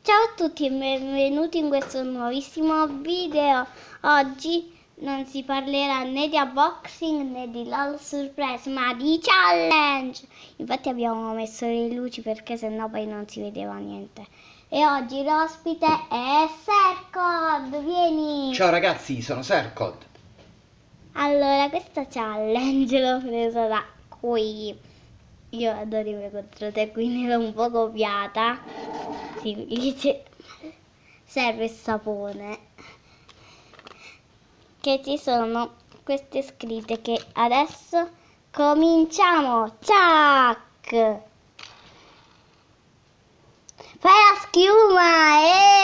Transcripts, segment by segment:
Ciao a tutti e benvenuti in questo nuovissimo video. Oggi non si parlerà né di unboxing né di LOL surprise, ma di challenge. Infatti abbiamo messo le luci perché sennò poi non si vedeva niente. E oggi l'ospite è Sercod, vieni! Ciao ragazzi, sono Sercod. Allora, questa challenge l'ho presa da qui. Io adoro i miei contro te, quindi l'ho un po' copiata. Sì, serve il sapone. Che ci sono queste scritte che adesso cominciamo. Ciak! Fai la schiuma!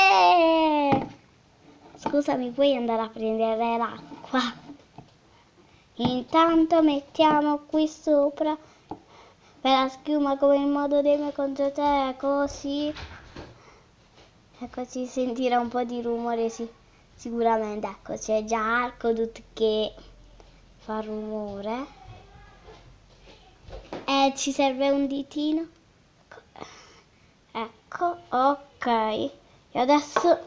Scusami, puoi andare a prendere l'acqua? Intanto mettiamo qui sopra per la schiuma come il modo dei miei contro te, così. Ecco, si sentirà un po' di rumore, sì, sicuramente. Ecco, c'è già Arcodut che fa rumore. Ci serve un ditino. Ecco, ok. E adesso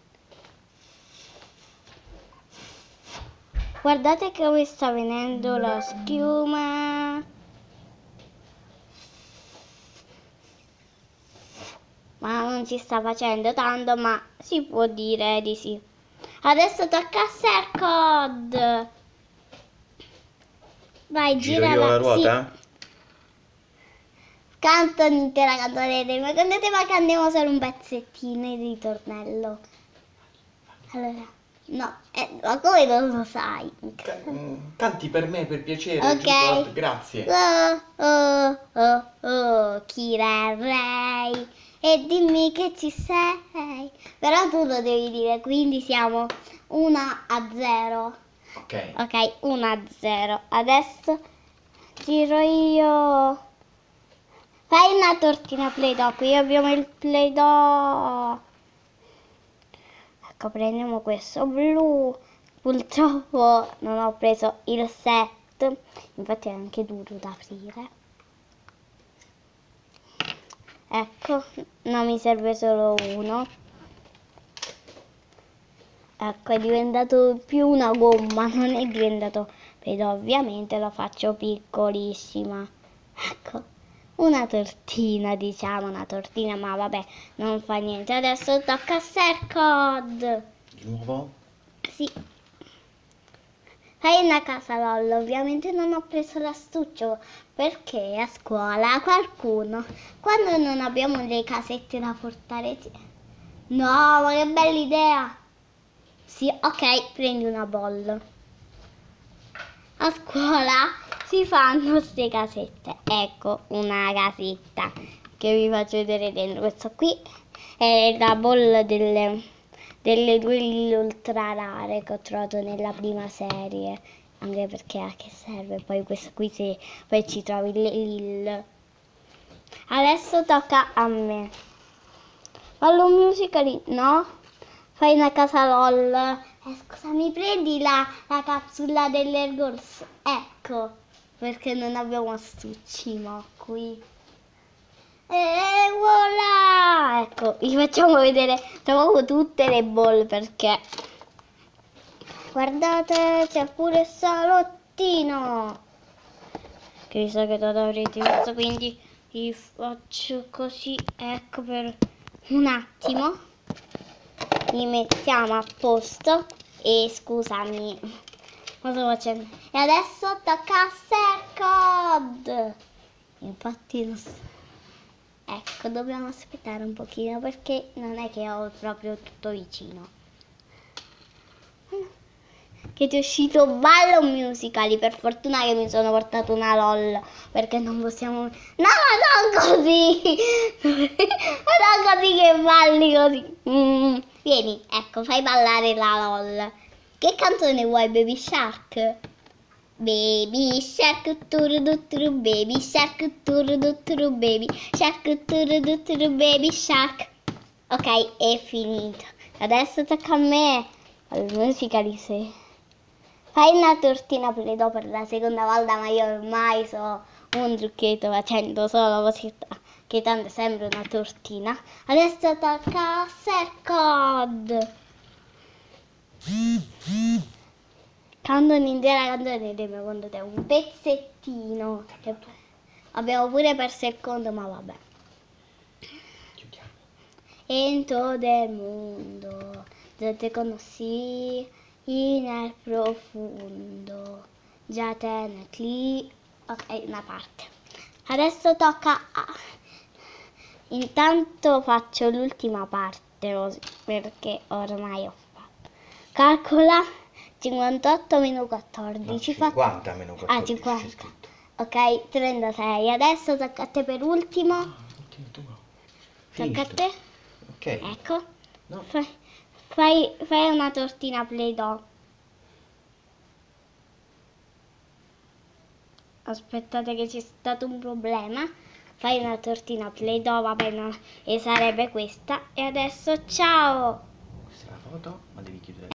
guardate come sta venendo la schiuma. Ma non si sta facendo tanto, ma si può dire di sì. Adesso tocca a Sercod. Vai, Giro io la ruota? Sì. Canto un'intera canzone, ma cantiamo solo un pezzettino di ritornello. Allora, no, ma come non lo sai? Canti per me, per piacere, Ok. Giuseppe, grazie. Kirarei. E dimmi che ci sei. Però tu lo devi dire, quindi siamo 1-0. Ok. Ok, 1-0. Adesso giro io. Fai una tortina Play-Doh, qui abbiamo il Play-Doh. Ecco, prendiamo questo blu. Purtroppo non ho preso il set, infatti è anche duro da aprire. Ecco, non mi serve solo uno. Ecco, è diventato più una gomma, non è diventato, però ovviamente lo faccio piccolissima. Ecco, una tortina, diciamo, una tortina, ma vabbè, non fa niente. Adesso tocca a Sercod. Di nuovo? Sì. Fai una casa LOL, ovviamente non ho preso l'astuccio perché a scuola qualcuno, quando non abbiamo le casette da portare, no, ma che bella idea! Sì, ok, prendi una bolla. A scuola si fanno queste casette. Ecco una casetta che vi faccio vedere dentro. Questo qui è la bolla delle due Lille ultra rare che ho trovato nella prima serie. Anche perché a che serve? Poi questo qui se poi ci trovi le Lille. Adesso tocca a me. Fallo un musical, no? Fai una casa LOL. Scusa, mi prendi la capsula dell'Airgors? Ecco, perché non abbiamo astucci qui. E voilà! Ecco, vi facciamo vedere tutte le ball perché guardate, c'è pure il salottino. Che vi sa che avrete visto, quindi vi faccio così, ecco, per un attimo. Li mettiamo a posto e scusami, cosa sto facendo? E adesso tocca a Sercod. Infatti non so. Ecco, dobbiamo aspettare un pochino perché non è che ho proprio tutto vicino. Che ti è uscito ballo musical, per fortuna che mi sono portato una LOL, perché non possiamo... No, non così! Non così che balli così. Vieni, ecco, fai ballare la LOL. Che canzone vuoi, Baby Shark? Baby Shark, turuduturu, Baby Shark, turuduturu, Baby Shark, turuduturu, Baby Shark. Ok, è finito. Adesso tocca a me. Al musical sì. Fai una tortina Play-Doh per la seconda volta, ma io ormai so un trucchetto facendo solo così che tanto sembra una tortina. Adesso tocca a Sercod. Canta un'intera canzone di secondo te, un pezzettino. Abbiamo pure perso il conto, ma vabbè. Chiudiamo. En todo el mundo yo te conocí en el profundo. Ya te lì. Ok, una parte. Adesso tocca Intanto faccio l'ultima parte così, perché ormai ho fatto. Calcola 58 meno 14. No, fa... 50 meno 14 c'è 50. scritto. Ok, 36. Adesso tocca a te per ultimo. Oddio, tu no. Tocca a Finisce. te. Ok. Ecco. No. Fai una tortina Play-Doh. Aspettate che c'è stato un problema. Fai una tortina Play-Doh, va bene, e sarebbe questa. E adesso ciao! Questa è la foto, ma devi chiudere.